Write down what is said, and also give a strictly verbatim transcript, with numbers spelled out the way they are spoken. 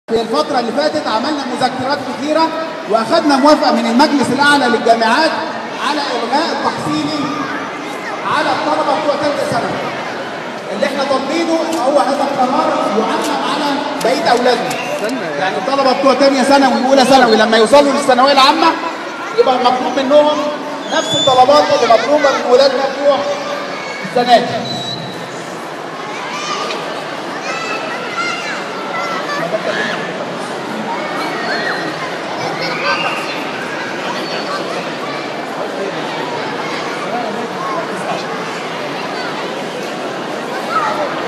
في الفترة اللي فاتت عملنا مذكرات كثيرة واخدنا موافقة من المجلس الأعلى للجامعات على إلغاء التحصيلي على الطلبة بتوع ثالثة ثانوي. اللي احنا طالبينه هو هذا القرار يعمم على بقية أولادنا. يعني الطلبة بتوع ثانية ثانوي وأولى ثانوي لما يوصلوا للثانوية العامة يبقى مطلوب منهم نفس الطلبات اللي مطلوبة من ولادنا بتوع السنة دي. Thank you.